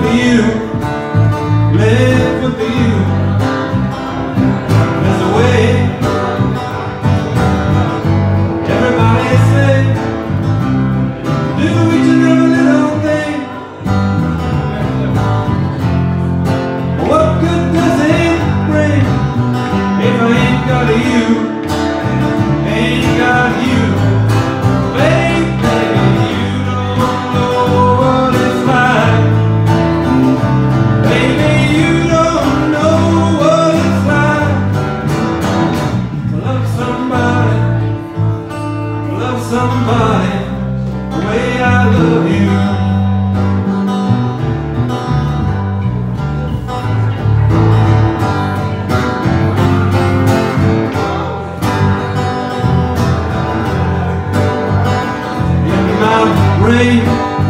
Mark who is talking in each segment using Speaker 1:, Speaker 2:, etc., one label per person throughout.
Speaker 1: you, live with you. There's a way. Everybody say, do each and every little thing. What good does it bring if I ain't got you? Ain't got you. Somebody the way I love you. In my brain,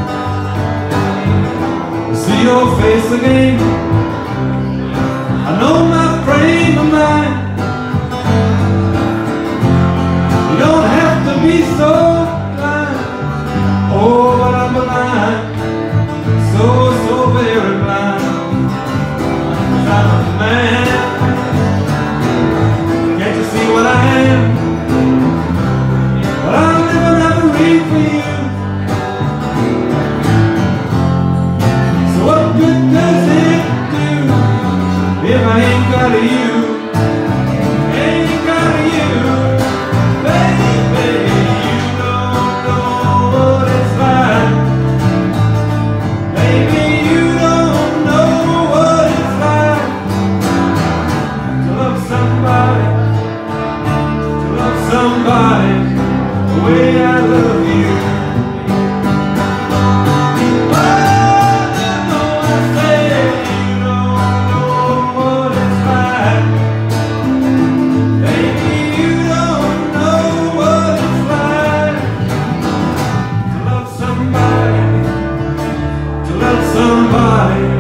Speaker 1: I see your face again. I know my frame of mind. You don't have to be so blind. Oh, but I'm blind, so very blind. 'Cause I'm a man. Can't you see what I am? But I'm living out the read for you. So what good does it do if I ain't got you? Ain't got you. Somebody the way I love you. Oh, you know I say you don't know what it's like. Baby, you don't know what it's like to love somebody,